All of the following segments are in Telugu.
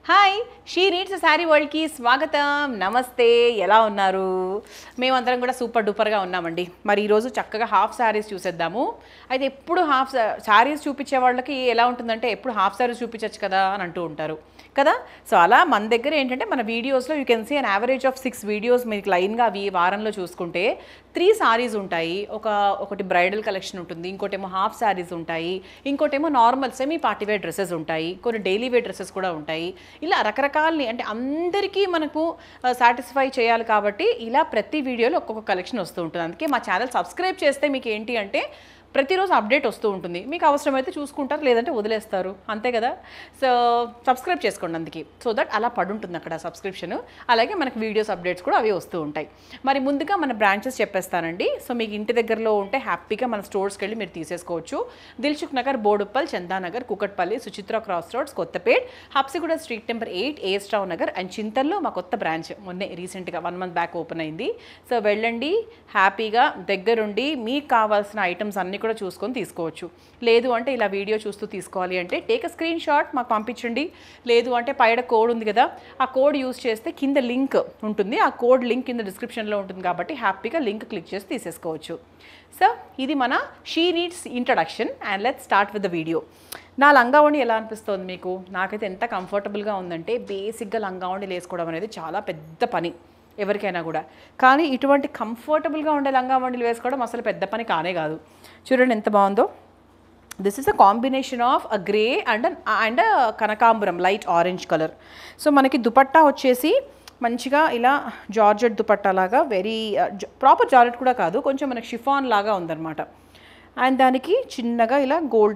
హాయ్ షీ నీడ్స్ శారీ వరల్డ్కి స్వాగతం. నమస్తే, ఎలా ఉన్నారు? మేమందరం కూడా సూపర్ డూపర్గా ఉన్నామండి. మరి ఈరోజు చక్కగా హాఫ్ శారీస్ చూసేద్దాము. అయితే ఎప్పుడు హాఫ్ శారీస్ చూపించే వాళ్ళకి ఎలా ఉంటుందంటే ఎప్పుడు హాఫ్ శారీస్ చూపించచ్చు కదా అని అంటూ ఉంటారు కదా. సో అలా మన దగ్గర ఏంటంటే మన వీడియోస్లో you can see an average of 6 videos మీకు లైన్గా అవి వారంలో చూసుకుంటే 3 సారీస్ ఉంటాయి. ఒకటి బ్రైడల్ కలెక్షన్ ఉంటుంది, ఇంకోటేమో హాఫ్ శారీస్ ఉంటాయి, ఇంకోటేమో normal semi party wear dresses ఉంటాయి, కొన్ని డైలీ వేర్ డ్రెస్సెస్ కూడా ఉంటాయి. ఇలా రకరకాలని అంటే అందరికీ మనకు సాటిస్ఫై చేయాలి కాబట్టి ఇలా ప్రతి వీడియోలో ఒక్కొక్క కలెక్షన్ వస్తూ ఉంటుంది. అందుకే మా ఛానల్ సబ్స్క్రైబ్ చేస్తే మీకు ఏంటి అంటే ప్రతిరోజు అప్డేట్ వస్తూ ఉంటుంది. మీకు అవసరమైతే చూసుకుంటారు, లేదంటే వదిలేస్తారు, అంతే కదా. సో సబ్స్క్రైబ్ చేసుకోండి అందుకే, సో దట్ అలా పడుంటుంది అక్కడ సబ్స్క్రిప్షన్. అలాగే మనకి వీడియోస్ అప్డేట్స్ కూడా అవి వస్తూ ఉంటాయి. మరి ముందుగా మన బ్రాంచెస్ చెప్పేస్తానండి. సో మీకు ఇంటి దగ్గరలో ఉంటే హ్యాపీగా మన స్టోర్స్కి వెళ్ళి మీరు తీసేసుకోవచ్చు. Dilsukh Nagar, Boduppal, Chandanagar, Kukatpally, Suchitra cross roads, Kothapet, Habsiguda street number 8, AS Rao Nagar and చింతల్లో మా కొత్త బ్రాంచ్ మొన్నే రీసెంట్గా 1 మంత్ బ్యాక్ ఓపెన్ అయింది. సో వెళ్ళండి, హ్యాపీగా దగ్గరుండి మీకు కావాల్సిన ఐటమ్స్ అన్నీ కూడా చూసుకొని తీసుకోవచ్చు. లేదు అంటే ఇలా వీడియో చూస్తూ తీసుకోవాలి అంటే టేక్ అ స్క్రీన్ షాట్ మాకు పంపించండి. లేదు అంటే పైన కోడ్ ఉంది కదా, ఆ కోడ్ యూస్ చేస్తే కింద లింక్ ఉంటుంది, ఆ కోడ్ లింక్ కింద డిస్క్రిప్షన్లో ఉంటుంది కాబట్టి హ్యాపీగా లింక్ క్లిక్ చేసి తీసేసుకోవచ్చు. సో ఇది మన She Needs introduction and let's start with the video. నా లంగావణి ఎలా అనిపిస్తుంది మీకు? నాకైతే ఎంత కంఫర్టబుల్గా ఉందంటే బేసిక్గా లంగావణిలు వేసుకోవడం అనేది చాలా పెద్ద పని ఎవరికైనా కూడా. కానీ ఇటువంటి కంఫర్టబుల్గా ఉండే లంగావణిలు వేసుకోవడం అసలు పెద్ద పని కానే కాదు. చూడండి ఎంత బాగుందో. This is a combination of a grey and కనకాంబరం లైట్ ఆరెంజ్ కలర్. సో మనకి దుపట్టా వచ్చేసి మంచిగా ఇలా జార్జెట్ దుపట్టా లాగా, వెరీ ప్రాపర్ జార్జెట్ కూడా కాదు, కొంచెం మనకి షిఫాన్ లాగా ఉందన్నమాట. అండ్ దానికి చిన్నగా ఇలా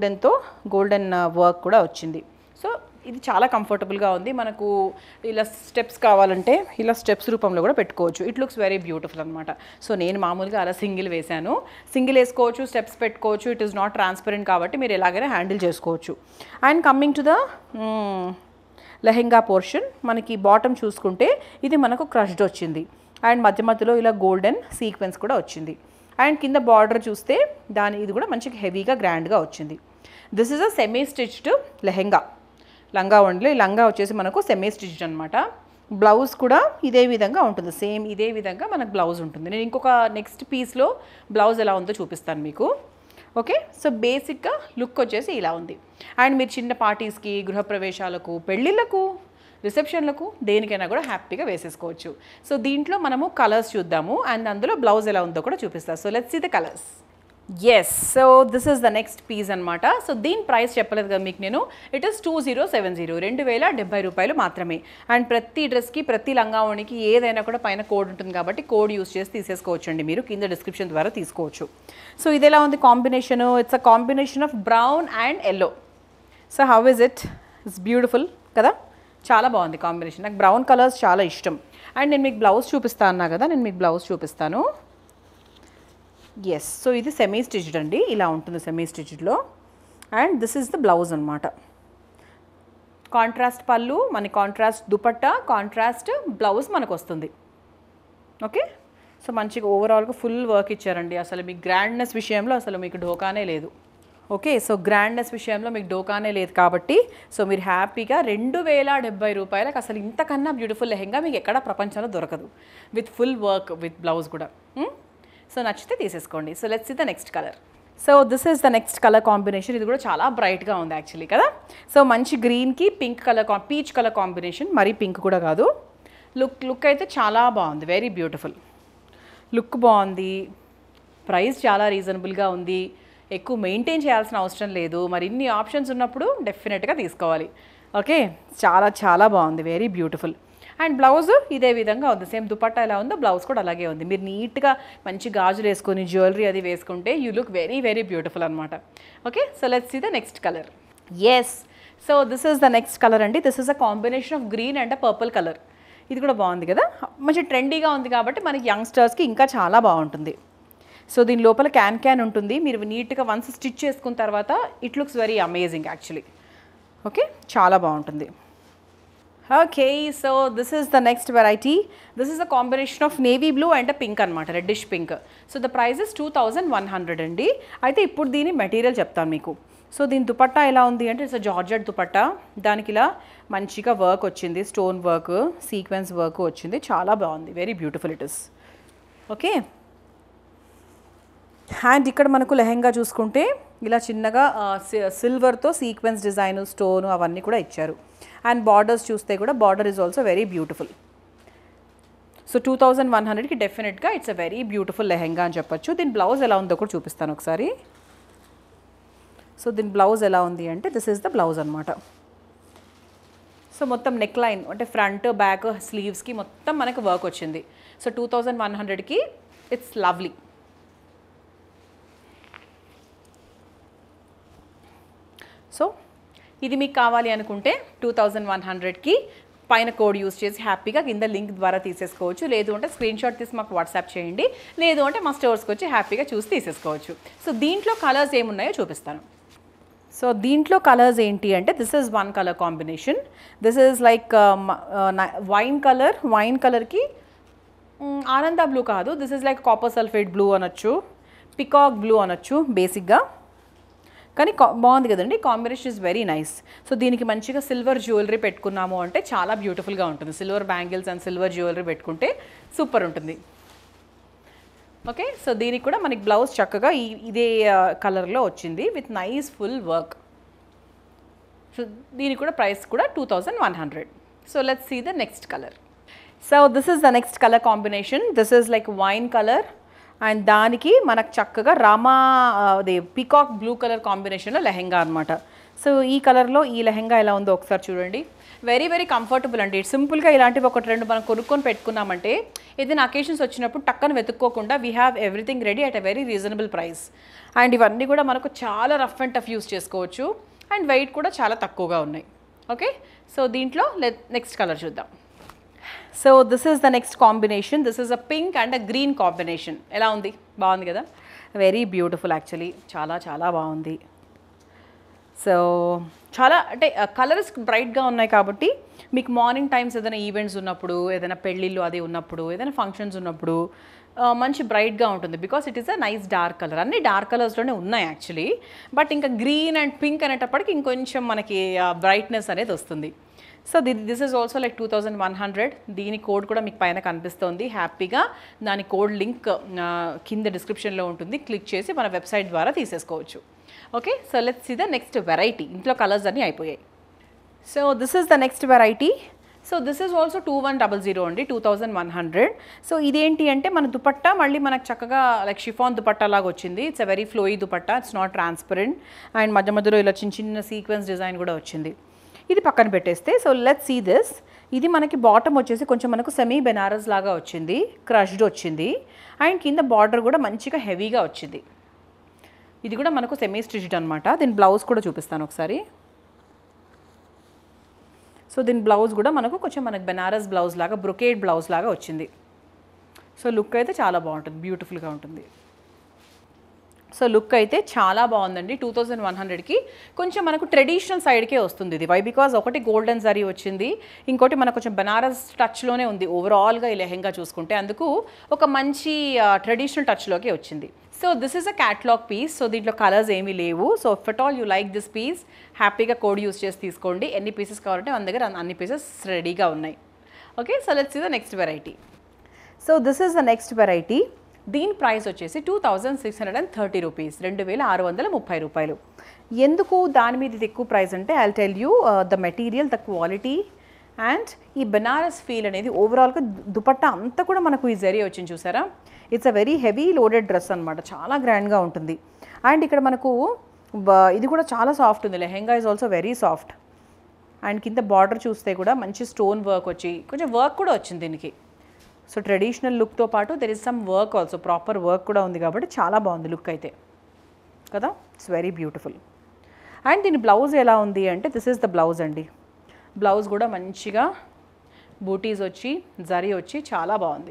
గోల్డెన్ వర్క్ కూడా వచ్చింది. సో ఇది చాలా కంఫర్టబుల్గా ఉంది. మనకు ఇలా స్టెప్స్ కావాలంటే ఇలా స్టెప్స్ రూపంలో కూడా పెట్టుకోవచ్చు. ఇట్ లుక్స్ వెరీ బ్యూటిఫుల్ అనమాట. సో నేను మామూలుగా అలా సింగిల్ వేశాను. సింగిల్ వేసుకోవచ్చు, స్టెప్స్ పెట్టుకోవచ్చు. ఇట్ ఈస్ నాట్ ట్రాన్స్పరెంట్ కాబట్టి మీరు ఎలాగైనా హ్యాండిల్ చేసుకోవచ్చు. And coming to the lehenga portion, మనకి బాటమ్ చూసుకుంటే ఇది మనకు క్రష్డ్ వచ్చింది అండ్ మధ్య మధ్యలో ఇలా గోల్డెన్ సీక్వెన్స్ కూడా వచ్చింది. అండ్ కింద బార్డర్ చూస్తే ఇది కూడా మంచిగా హెవీగా గ్రాండ్గా వచ్చింది. This is a semi stitched lehenga. లంగా వండిలో ఈ లంగా వచ్చేసి మనకు సెమీ స్టిచ్డ్ అనమాట. బ్లౌజ్ కూడా ఇదే విధంగా ఉంటుంది, సేమ్ ఇదే విధంగా మనకు బ్లౌజ్ ఉంటుంది. నేను ఇంకొక నెక్స్ట్ పీస్లో బ్లౌజ్ ఎలా ఉందో చూపిస్తాను మీకు. ఓకే, సో బేసిక్గా లుక్ వచ్చేసి ఇలా ఉంది. అండ్ మీరు చిన్న పార్టీస్కి, గృహప్రవేశాలకు, పెళ్ళిళ్ళకు, రిసెప్షన్లకు దేనికైనా కూడా హ్యాపీగా వేసేసుకోవచ్చు. సో దీంట్లో మనము కలర్స్ చూద్దాము అండ్ అందులో బ్లౌజ్ ఎలా ఉందో కూడా చూపిస్తాను. So let's see the colours. Yes, so this is the next piece అనమాట. సో దీని ప్రైస్ చెప్పలేదు కదా మీకు నేను. ఇట్ ఈస్ 2070, 2070 రూపాయలు మాత్రమే. అండ్ ప్రతి డ్రెస్కి, ప్రతి లంగావణికి ఏదైనా కూడా పైన కోడ్ ఉంటుంది కాబట్టి కోడ్ యూస్ చేసి తీసేసుకోవచ్చు అండి. మీరు కింద డిస్క్రిప్షన్ ద్వారా తీసుకోవచ్చు. సో ఇది ఎలా ఉంది combination? It's a combination of brown and yellow. So how is it? It's beautiful కదా, చాలా బాగుంది కాంబినేషన్. నాకు బ్రౌన్ కలర్స్ చాలా ఇష్టం. అండ్ నేను మీకు బ్లౌజ్ చూపిస్తాను అన్నా కదా, నేను మీకు బ్లౌజ్ చూపిస్తాను. ఎస్, సో ఇది సెమీ స్టిచ్డ్ అండి, ఇలా ఉంటుంది సెమీ స్టిచ్డ్లో. And this is the blouse అనమాట. కాంట్రాస్ట్ పళ్ళు, మన కాంట్రాస్ట్ దుపట్టా, కాంట్రాస్ట్ బ్లౌజ్ మనకు వస్తుంది. ఓకే, సో మంచిగా ఓవరాల్గా ఫుల్ వర్క్ ఇచ్చారండి. అసలు మీకు గ్రాండ్నెస్ విషయంలో అసలు మీకు ఢోకానే లేదు. ఓకే, సో గ్రాండ్నెస్ విషయంలో మీకు డోకానే లేదు కాబట్టి సో మీరు హ్యాపీగా 2070 రూపాయలకు అసలు ఇంతకన్నా బ్యూటిఫుల్ లెహెంగా మీకు ఎక్కడ ప్రపంచంలో దొరకదు, with full work, with blouse కూడా. సో నచ్చితే తీసేసుకోండి. So let's see the next colour. So this is the next colour combination. ఇది కూడా చాలా బ్రైట్గా ఉంది యాక్చువల్లీ కదా. సో మంచి గ్రీన్కి pink colour, peach colour combination, మరీ పింక్ కూడా కాదు. లుక్ అయితే చాలా బాగుంది, వెరీ బ్యూటిఫుల్ లుక్ బాగుంది. ప్రైస్ చాలా రీజనబుల్గా ఉంది, ఎక్కువ మెయింటైన్ చేయాల్సిన అవసరం లేదు. మరి ఇన్ని ఆప్షన్స్ ఉన్నప్పుడు డెఫినెట్గా తీసుకోవాలి. ఓకే, చాలా చాలా బాగుంది, వెరీ బ్యూటిఫుల్. అండ్ బ్లౌజ్ ఇదే విధంగా ఉంది, సేమ్ దుపట్టా ఎలా ఉందో బ్లౌజ్ కూడా అలాగే ఉంది. మీరు నీట్గా మంచి గాజులు వేసుకొని జ్యువెలరీ అది వేసుకుంటే you look very very beautiful అనమాట. Okay, so let's see the next colour. Yes, so this is the next colour అండి. This is a combination of green and purple colour. ఇది కూడా బాగుంది కదా, మంచి ట్రెండీగా ఉంది కాబట్టి మనకి యంగ్స్టర్స్కి ఇంకా చాలా బాగుంటుంది. సో దీని లోపల క్యాన్ ఉంటుంది. మీరు నీట్గా వన్స్ స్టిచ్ చేసుకున్న తర్వాత it looks very amazing actually. Okay, చాలా బాగుంటుంది. Okay, so this is the next variety. This is a combination of navy blue and pink అనమాట, reddish pink. So the price is 2100 అండి. అయితే ఇప్పుడు దీని మెటీరియల్ చెప్తాను మీకు. సో దీని దుపట్టా ఎలా ఉంది అంటే ఇట్స్ జార్జెట్ దుపట్టా, దానికి ఇలా మంచిగా వర్క్ వచ్చింది, స్టోన్ వర్క్, సీక్వెన్స్ వర్క్ వచ్చింది, చాలా బాగుంది, very beautiful it is. Okay, and ఇక్కడ మనకు లెహెంగా చూసుకుంటే ఇలా చిన్నగా సిల్వర్తో సీక్వెన్స్ డిజైన్, స్టోన్ అవన్నీ కూడా ఇచ్చారు. అండ్ బార్డర్స్ చూస్తే కూడా border is also very beautiful. So 2100కి డెఫినెట్గా it's a very beautiful lehenga అని చెప్పొచ్చు. దీని బ్లౌజ్ ఎలా ఉందో కూడా చూపిస్తాను ఒకసారి. సో దీని బ్లౌజ్ ఎలా ఉంది అంటే దిస్ ఈజ్ ద బ్లౌజ్ అనమాట. సో మొత్తం నెక్ లైన్ అంటే ఫ్రంట్ బ్యాక్ స్లీవ్స్కి మొత్తం మనకు వర్క్ వచ్చింది. సో 2100కి ఇట్స్ లవ్లీ. సో ఇది మీకు కావాలి అనుకుంటే 2100కి పైన కోడ్ యూస్ చేసి హ్యాపీగా కింద లింక్ ద్వారా తీసేసుకోవచ్చు. లేదు అంటే స్క్రీన్ షాట్ తీసి మాకు వాట్సాప్ చేయండి, లేదు అంటే మా స్టోర్స్కి వచ్చి హ్యాపీగా చూసి తీసేసుకోవచ్చు. సో దీంట్లో కలర్స్ ఏమున్నాయో చూపిస్తాను. సో దీంట్లో కలర్స్ ఏంటి అంటే this is one colour combination. This is like wine కలర్కి ఆనంద బ్లూ కాదు, this is like copper sulphate blue అనొచ్చు, పికాక్ బ్లూ అనొచ్చు బేసిక్గా. కానీ బాగుంది కదండి, combination is very nice. So దీనికి మంచిగా సిల్వర్ జ్యువెలరీ పెట్టుకున్నాము అంటే చాలా బ్యూటిఫుల్గా ఉంటుంది. Silver bangles and silver jewellery పెట్టుకుంటే సూపర్ ఉంటుంది. ఓకే, సో దీనికి కూడా మనకి బ్లౌజ్ చక్కగా ఇదే కలర్లో వచ్చింది with nice full work. So దీనికి కూడా ప్రైస్ కూడా 2100. So let's see the next colour. So this is the next colour combination. This is like wine colour and దానికి మనకు చక్కగా అదే పీకాక్ బ్లూ కలర్ కాంబినేషన్లో లెహెంగా అనమాట. సో ఈ కలర్లో ఈ లెహెంగా ఎలా ఉందో ఒకసారి చూడండి. వెరీ వెరీ కంఫర్టబుల్ అండి. సింపుల్గా ఇలాంటివి ఒకటి రెండు మనం కొనుక్కొని పెట్టుకున్నామంటే ఏదైనా అకేషన్స్ వచ్చినప్పుడు టక్కన వెతుక్కోకుండా we have everything ready at a very reasonable price. And ఇవన్నీ కూడా మనకు చాలా రఫ్ అండ్ టఫ్ యూస్ చేసుకోవచ్చు అండ్ వెయిట్ కూడా చాలా తక్కువగా ఉన్నాయి. ఓకే, సో దీంట్లో నెక్స్ట్ కలర్ చూద్దాం. So this is the next combination. This is a pink and a green combination. ఎలా ఉంది, బాగుంది కదా, వెరీ బ్యూటిఫుల్ యాక్చువల్లీ, చాలా చాలా బాగుంది. సో చాలా అంటే కలర్స్ బ్రైట్గా ఉన్నాయి కాబట్టి మీకు మార్నింగ్ టైమ్స్ ఏదైనా ఈవెంట్స్ ఉన్నప్పుడు, ఏదైనా పెళ్ళిళ్ళు అది ఉన్నప్పుడు, ఏదైనా ఫంక్షన్స్ ఉన్నప్పుడు మంచి బ్రైట్గా ఉంటుంది. Because it is a nice dark colour. అన్ని డార్క్ కలర్స్లోనే ఉన్నాయి యాక్చువల్లీ, బట్ ఇంకా గ్రీన్ అండ్ పింక్ అనేటప్పటికి ఇంకొంచెం మనకి బ్రైట్నెస్ అనేది వస్తుంది. So this is also like 2100. దీని కోడ్ కూడా మీకు పైన కనిపిస్తుంది. హ్యాపీగా దాని కోడ్ లింక్ కింద డిస్క్రిప్షన్లో ఉంటుంది, క్లిక్ చేసి మన వెబ్సైట్ ద్వారా తీసేసుకోవచ్చు. Okay, so let's see the next variety. ఇంట్లో కలర్స్ అన్నీ అయిపోయాయి. So this is the next variety. So this is also 2100 అండి, 2100. సో ఇదేంటి అంటే మన దుపట్టా మళ్ళీ మనకు చక్కగా లైక్ షిఫాన్ దుపట్టా లాగా వచ్చింది. It's a very flowy dupatta, it's not transparent and మధ్య మధ్యలో ఇలా చిన్న చిన్న సీక్వెన్స్ డిజైన్ కూడా వచ్చింది. ఇది పక్కన పెట్టేస్తే సో లెట్స్ సీ దిస్. ఇది మనకి బాటమ్ వచ్చేసి కొంచెం మనకు సెమీ బెనారస్ లాగా వచ్చింది, క్రష్డ్ వచ్చింది అండ్ కింద బార్డర్ కూడా మంచిగా హెవీగా వచ్చింది. ఇది కూడా మనకు సెమీ స్టిచ్డ్ అనమాట. దీని బ్లౌజ్ కూడా చూపిస్తాను ఒకసారి. సో దీని బ్లౌజ్ కూడా మనకు కొంచెం మనకు బెనారస్ బ్లౌజ్ లాగా, బ్రొకేడ్ బ్లౌజ్ లాగా వచ్చింది. సో లుక్ అయితే చాలా బాగుంటుంది, బ్యూటిఫుల్గా ఉంటుంది. సో లుక్ అయితే చాలా బాగుందండి. 2100కి కొంచెం మనకు ట్రెడిషనల్ సైడ్కే వస్తుంది ఇది. వై బికాజ్ ఒకటి గోల్డెన్ జరీ వచ్చింది, ఇంకోటి మనకు కొంచెం బనారస్ టచ్లోనే ఉంది ఓవరాల్గా ఈ లెహెంగా చూసుకుంటే. అందుకు ఒక మంచి ట్రెడిషనల్ టచ్లోకి వచ్చింది. So this is a catalogue piece. So దీంట్లో కలర్స్ ఏమీ లేవు. So if at all you like this piece హ్యాపీగా కోడ్ యూస్ చేసి తీసుకోండి. ఎన్ని పీసెస్ కావాలంటే మన దగ్గర అన్ని పీసెస్ రెడీగా ఉన్నాయి. Okay, so let's see the next variety. So this is the next variety. దీని ప్రైస్ వచ్చేసి 2630 రూపీస్, 2630 రూపాయలు. ఎందుకు దాని మీద ఇది ఎక్కువ ప్రైస్ అంటే I tell you the material, the quality and ఈ బెనారస్ ఫీల్ అనేది ఓవరాల్గా దుపట్టా అంతా కూడా మనకు ఈ జరీ వచ్చింది చూసారా. It's a very heavy loaded dress అనమాట, చాలా గ్రాండ్గా ఉంటుంది. అండ్ ఇక్కడ మనకు ఇది కూడా చాలా సాఫ్ట్ ఉంది. Lehenga is also very soft and కింద బార్డర్ చూస్తే కూడా మంచి స్టోన్ వర్క్ వచ్చి కొంచెం వర్క్ కూడా వచ్చింది దీనికి. సో ట్రెడిషనల్ లుక్తో పాటు there is some work also, proper work కూడా ఉంది కాబట్టి చాలా బాగుంది లుక్ అయితే కదా. It's very beautiful. అండ్ దీని బ్లౌజ్ ఎలా ఉంది అంటే దిస్ ఈస్ ద బ్లౌజ్ అండి. బ్లౌజ్ కూడా మంచిగా బూటీస్ వచ్చి జరీ వచ్చి చాలా బాగుంది.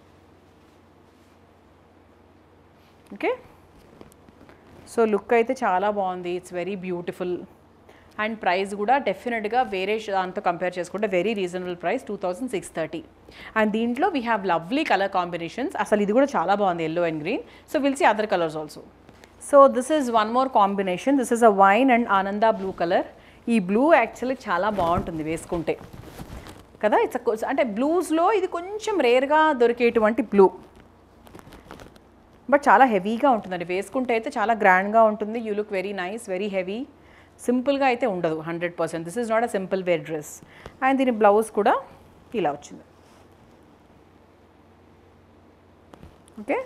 ఓకే, సో లుక్ అయితే చాలా బాగుంది. It's very beautiful and price కూడా డెఫినెట్గా వేరే దాంతో కంపేర్ చేసుకుంటే వెరీ రీజనబుల్ ప్రైస్ 2630. అండ్ దీంట్లో we have lovely colour combinations. అసలు ఇది కూడా చాలా బాగుంది, yellow and green. So will see other colours also. So this is one more combination. This is a wine and ఆనంద బ్లూ కలర్. ఈ బ్లూ యాక్చువల్లీ చాలా బాగుంటుంది వేసుకుంటే కదా. ఇట్స్ అంటే బ్లూస్లో ఇది కొంచెం రేర్గా దొరికేటువంటి బ్లూ, బట్ చాలా హెవీగా ఉంటుందండి. వేసుకుంటే అయితే చాలా గ్రాండ్గా ఉంటుంది. You look very nice, very heavy. సింపుల్గా అయితే ఉండదు 100%. This is not a simple wear dress. And దీని బ్లౌజ్ కూడా ఇలా వచ్చింది. ఓకే,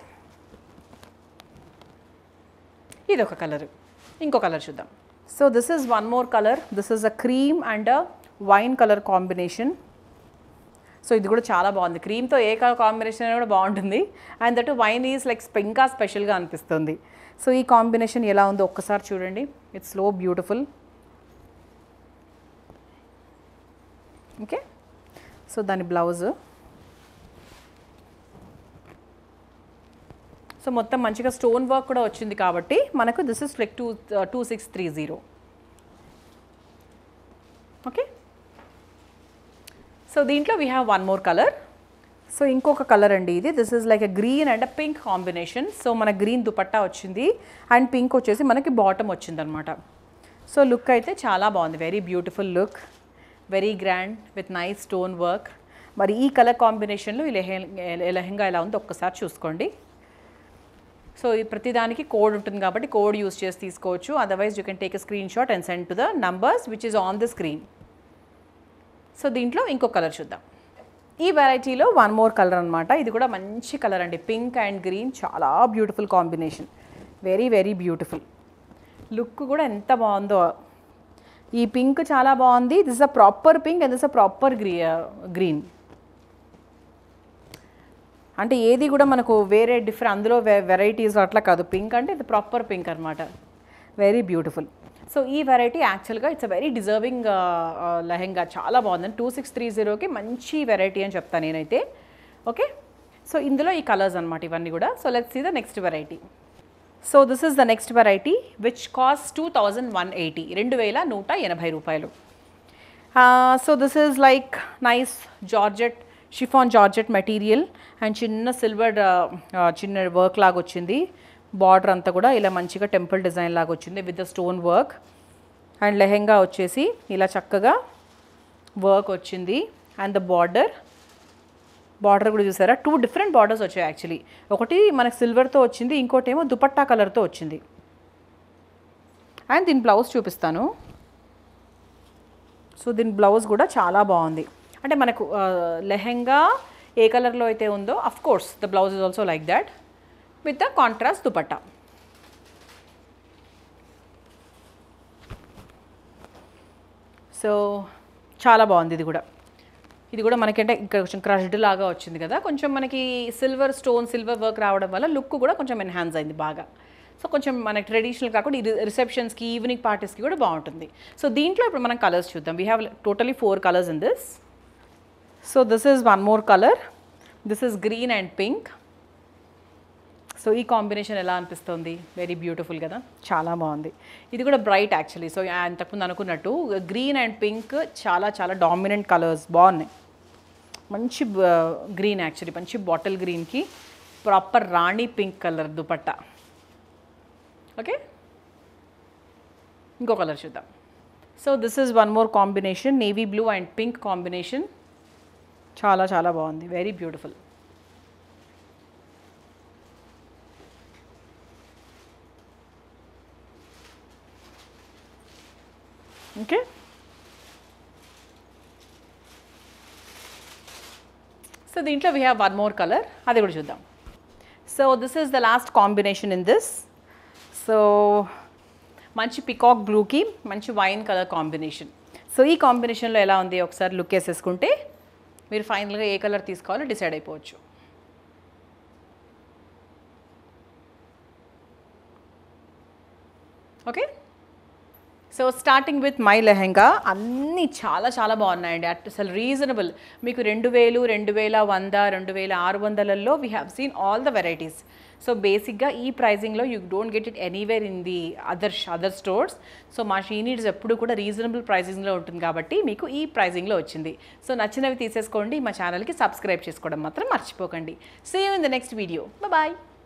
ఇది ఒక కలర్. ఇంకో కలర్ చూద్దాం. So this is one more colour. This is a cream and a wine colour combination. So ఇది కూడా చాలా బాగుంది. క్రీమ్తో ఏ కలర్ కాంబినేషన్ అయినా కూడా బాగుంటుంది. And that wine is like ఇంకా స్పెషల్గా అనిపిస్తుంది. సో ఈ కాంబినేషన్ ఎలా ఉందో ఒక్కసారి చూడండి. It's so beautiful. Okay, so దాని బ్లౌజ్. సో మొత్తం మంచిగా స్టోన్ వర్క్ కూడా వచ్చింది కాబట్టి మనకు this is like 2630. Okay, so దీంట్లో we have one more colour. So ఇంకొక కలర్ అండి ఇది. This is like a green and a pink combination. So మన గ్రీన్ దుపట్టా వచ్చింది అండ్ పింక్ వచ్చేసి మనకి బాటమ్ వచ్చింది అనమాట. సో లుక్ అయితే చాలా బాగుంది. Very beautiful look, very grand with nice stone work. మరి ఈ కలర్ కాంబినేషన్లో ఈ లెహెంగా ఎలా ఉందో ఒక్కసారి చూసుకోండి. సో ఈ ప్రతిదానికి కోడ్ ఉంటుంది కాబట్టి కోడ్ యూస్ చేసి తీసుకోవచ్చు. Otherwise you can take a screen shot and send to the numbers which is on the screen. So దీంట్లో ఇంకో కలర్ చూద్దాం. ఈ వెరైటీలో వన్ మోర్ కలర్ అనమాట. ఇది కూడా మంచి కలర్ అండి. పింక్ అండ్ గ్రీన్, చాలా beautiful combination. Very very beautiful. Look కూడా ఎంత బాగుందో. ఈ పింక్ చాలా బాగుంది. This is a proper pink and this a proper green. అంటే ఏది కూడా మనకు వేరే డిఫరెంట్ అందులో వెరైటీస్ అట్లా కాదు. పింక్ అంటే ఇది ప్రాపర్ పింక్ అనమాట. Very beautiful. సో ఈ వెరైటీ యాక్చువల్గా it's a very deserving lehenga. చాలా బాగుందండి. 2630కి మంచి వెరైటీ అని చెప్తాను నేనైతే. ఓకే, సో ఇందులో ఈ కలర్స్ అనమాట ఇవన్నీ కూడా. So let's see the next variety. So this is the next variety which cost 2180, 2180 రూపాయలు. So this is like nice georgette, chiffon georgette material and చిన్న సిల్వర్ చిన్న వర్క్ లాగా వచ్చింది. బార్డర్ అంతా కూడా ఇలా మంచిగా టెంపుల్ డిజైన్ లాగా వచ్చింది with the stone work. And lehenga వచ్చేసి ఇలా చక్కగా వర్క్ వచ్చింది. అండ్ ద బార్డర్ కూడా చూసారా, 2 డిఫరెంట్ బార్డర్స్ వచ్చాయి యాక్చువల్లీ. ఒకటి మనకు సిల్వర్తో వచ్చింది, ఇంకోటి ఏమో దుపట్టా కలర్తో వచ్చింది. అండ్ దీని బ్లౌజ్ చూపిస్తాను. సో దీని బ్లౌజ్ కూడా చాలా బాగుంది. అంటే మనకు లెహెంగా ఏ కలర్లో అయితే ఉందో of course the blouse is also like that with the contrast dupatta. So చాలా బాగుంది. ఇది కూడా మనకంటే ఇక్కడ కొంచెం క్రష్డ్ లాగా వచ్చింది కదా. కొంచెం మనకి సిల్వర్ వర్క్ రావడం వల్ల లుక్ కూడా కొంచెం ఎన్హాన్స్ అయింది బాగా. సో కొంచెం మనకి ట్రెడిషనల్ కాకుండా ఈ రిసెప్షన్స్కి, ఈవినింగ్ పార్టీస్కి కూడా బాగుంటుంది. సో దీంట్లో ఇప్పుడు మనం కలర్స్ చూద్దాం. We have totally 4 colours in this. So this is one more colour. This is green and pink. So ఈ కాంబినేషన్ ఎలా అనిపిస్తుంది? వెరీ బ్యూటిఫుల్ కదా, చాలా బాగుంది. ఇది కూడా బ్రైట్ యాక్చువల్లీ. సో అంతకుముందు అనుకున్నట్టు గ్రీన్ అండ్ పింక్ చాలా చాలా డామినెంట్ కలర్స్, బాగున్నాయి. మంచి గ్రీన్ యాక్చువల్లీ, మంచి బాటిల్ గ్రీన్కి proper rani pink colour dupatta. Okay, ఇంకో కలర్ చూద్దాం. So this is one more combination, navy blue and pink combination. చాలా చాలా బాగుంది, వెరీ బ్యూటిఫుల్. ఓకే, సో దీంట్లో we have one more colour, అది కూడా చూద్దాం. So this is the last combination in this. So మంచి పికాక్ బ్లూకి మంచి వైన్ కలర్ కాంబినేషన్. సో ఈ కాంబినేషన్లో ఎలా ఉంది ఒకసారి లుక్ వేసేసుకుంటే మీరు ఫైనల్గా ఏ కలర్ తీసుకోవాలో డిసైడ్ అయిపోవచ్చు. Okay, so starting with my lehenga అన్నీ చాలా చాలా బాగున్నాయండి. అసలు రీజనబుల్. మీకు 2000, 2100, 2600లలో we have seen all the varieties. So బేసిక్గా ఈ ప్రైజింగ్లో you don't get it anywhere in the other stores. So మా షీ నీడ్స్ ఎప్పుడు కూడా రీజనబుల్ ప్రైజింగ్లో ఉంటుంది కాబట్టి మీకు ఈ ప్రైజింగ్లో వచ్చింది. సో నచ్చినవి తీసేసుకోండి. మా ఛానల్కి సబ్స్క్రైబ్ చేసుకోవడం మాత్రం మర్చిపోకండి. See you in the next video. Bye.